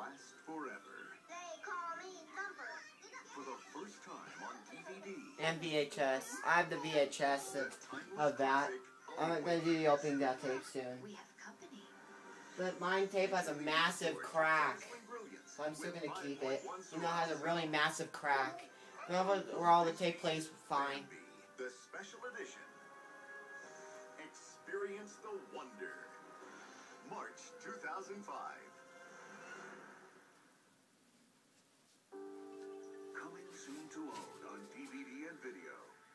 last forever. They call me Thumper. For the first time on DVD. And VHS. I have the VHS of that. I'm going to do the opening of that tape soon. We have company. But mine tape has a massive crack. So I'm still going to keep it. Even though it has a really massive crack. Where all the tape plays fine. The special edition. Experience the wonder. March 2005. Coming soon to own on DVD and video.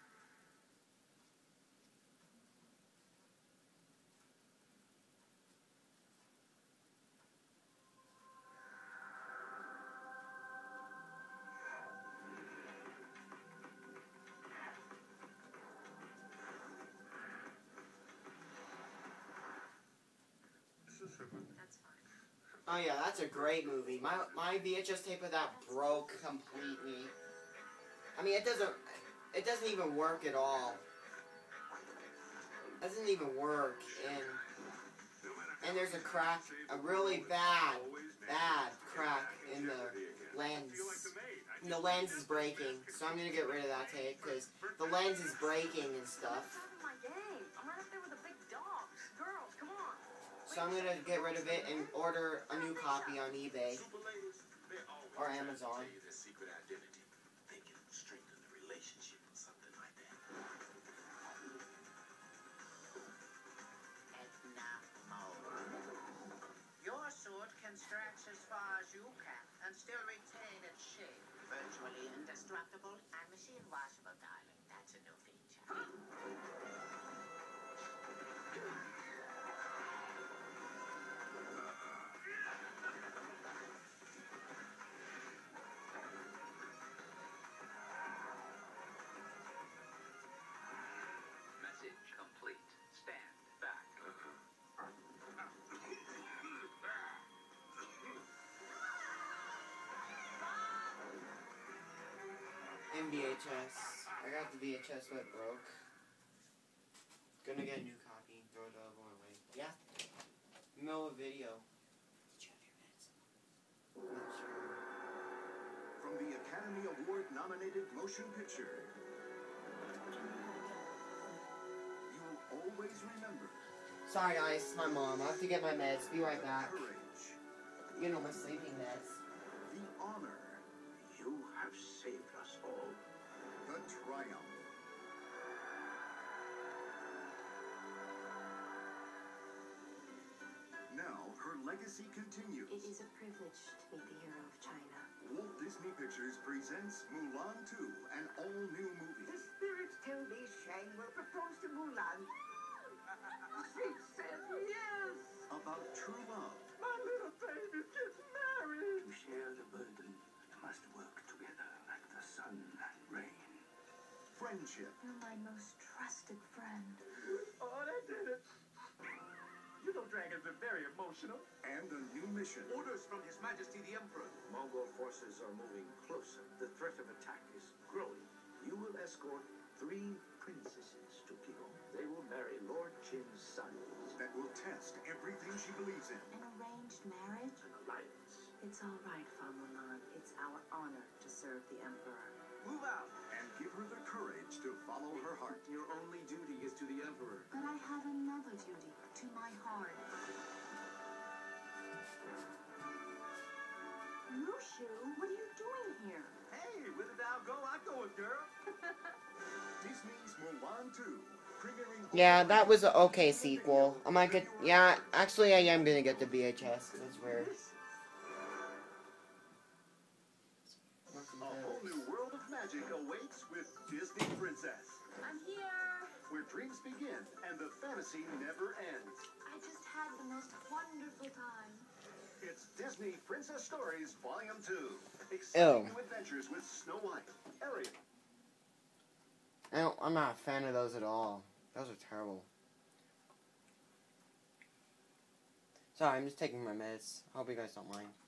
That's fine. Oh yeah, that's a great movie. My VHS tape of that broke completely. I mean, it doesn't even work at all. It doesn't even work, and there's a crack, a really bad crack in the lens. And the lens is breaking, so I'm gonna get rid of that tape because the lens is breaking and stuff. My day. I'm right up there with the big dogs. Girls, come on. So I'm gonna get rid of it and order a new copy on eBay or Amazon. Secret identity. They can strengthen the relationship or something like that. Your suit can stretch as far as you can and still retain its shape. Virtually indestructible and machine washable, darling. That's a new feature. Message complete. Stand back. And VHS. I got the VHS but it broke. Gonna get a new copy and throw the other one away. Yeah. Middle of video. Did you have your meds? I'm not sure. From the Academy Award nominated motion picture. You'll always remember. Sorry guys, it's my mom. I have to get my meds. Be right back. Courage. You know my sleeping meds. The honor. You have saved us all. The triumph. Now, her legacy continues. It is a privilege to be the hero of China. Walt Disney Pictures presents Mulan 2, an all-new movie. The spirits tell me Shang will propose to Mulan. She said yes. About true love. My little baby gets married. To share the burden, must work together like the sun and rain. Friendship. You're my most trusted friend. Oh, that did it. You know dragons are very emotional. And a new mission. Orders from His Majesty the Emperor. Mongol forces are moving closer. The threat of attack is growing. You will escort 3 princesses to Kino. They will marry Lord Qin's son. That will test everything she believes in. An arranged marriage? An alliance. It's all right, Fa Mulan. It's our honor to serve the Emperor. Move out. And give her the courage to follow her heart. Your only duty is to the Emperor. But I have another duty to my heart. Mushu, what are you doing here? Hey, where did thou go? I go with girl. Disney's Mulan 2. Premiering. Yeah, that was an okay sequel. I might get. Yeah, actually, I am gonna get the VHS. That's rare. A whole new world of magic awaits with Disney Princess. I'm here. Where dreams begin and the fantasy never ends. I just had the most wonderful time. It's Disney Princess Stories Volume 2. Ew. Exciting new adventures with Snow White, Ariel. I'm not a fan of those at all. Those are terrible. Sorry, I'm just taking my meds. I hope you guys don't mind.